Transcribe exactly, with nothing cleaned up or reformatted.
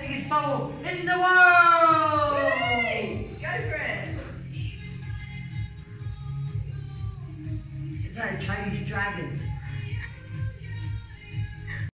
biggest bowl in the world! Yay! Go for it! It's like a Chinese dragon.